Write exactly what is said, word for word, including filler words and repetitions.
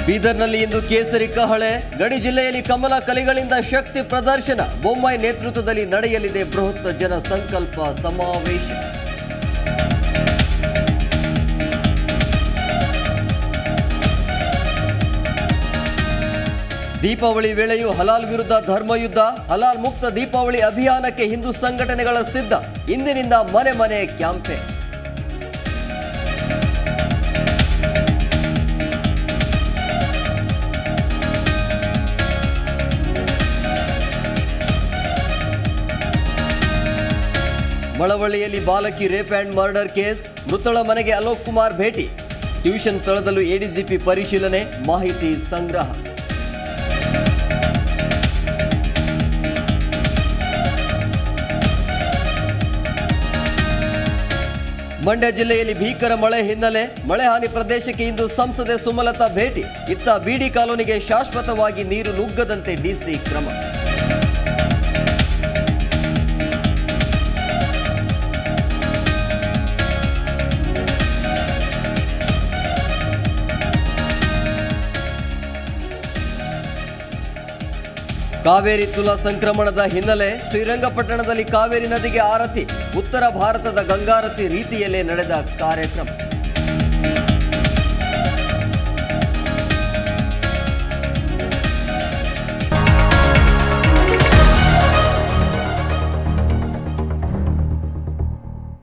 ಬೀದರ್ನಲ್ಲಿ ಇಂದು ಕೇಸರಿ ಕಹಳೆ, ಗಡಿ ಜಿಲ್ಲೆಯಲ್ಲಿ ಕಮಲ ಕಲಿಗಳಿಂದ ಶಕ್ತಿ ಪ್ರದರ್ಶನ, ಬೊಮ್ಮಾಯಿ ನೇತೃತ್ವದಲ್ಲಿ ನಡೆಯಲಿದೆ ಬೃಹತ್ ಜನ ಸಂಕಲ್ಪ ಸಮಾವೇಶ. ದೀಪಾವಳಿ ವೇಳೆಯೂ ಹಲಾಲ್ ವಿರುದ್ಧ ಧರ್ಮಯುದ್ಧ, ಹಲಾಲ್ ಮುಕ್ತ ದೀಪಾವಳಿ ಅಭಿಯಾನಕ್ಕೆ ಹಿಂದೂ ಸಂಘಟನೆಗಳ ಸಿದ್ಧ, ಇಂದಿನಿಂದ ಮನೆ ಮನೆ ಕ್ಯಾಂಪೇನ್. ಮಳವಳ್ಳಿಯಲ್ಲಿ ಬಾಲಕಿ ರೇಪ್ ಆ್ಯಂಡ್ ಮರ್ಡರ್ ಕೇಸ್, ಮೃತಳ ಮನೆಗೆ ಅಲೋಕ್ ಕುಮಾರ್ ಭೇಟಿ, ಟ್ಯೂಷನ್ ಸ್ಥಳದಲ್ಲೂ ಎಡಿಜಿಪಿ ಪರಿಶೀಲನೆ, ಮಾಹಿತಿ ಸಂಗ್ರಹ. ಮಂಡ್ಯ ಜಿಲ್ಲೆಯಲ್ಲಿ ಭೀಕರ ಮಳೆ ಹಿನ್ನೆಲೆ ಮಳೆ ಹಾನಿ ಪ್ರದೇಶಕ್ಕೆ ಇಂದು ಸಂಸದೆ ಸುಮಲತಾ ಭೇಟಿ, ಇತ್ತ ಬಿಡಿ ಕಾಲೋನಿಗೆ ಶಾಶ್ವತವಾಗಿ ನೀರು ನುಗ್ಗದಂತೆ ಡಿಸಿ ಕ್ರಮ. ಕಾವೇರಿ ತುಲಾ ಸಂಕ್ರಮಣದ ಹಿನ್ನೆಲೆ ಶ್ರೀರಂಗಪಟ್ಟಣದಲ್ಲಿ ಕಾವೇರಿ ನದಿಗೆ ಆರತಿ, ಉತ್ತರ ಭಾರತದ ಗಂಗಾರತಿ ರೀತಿಯಲ್ಲೇ ನಡೆದ ಕಾರ್ಯಕ್ರಮ.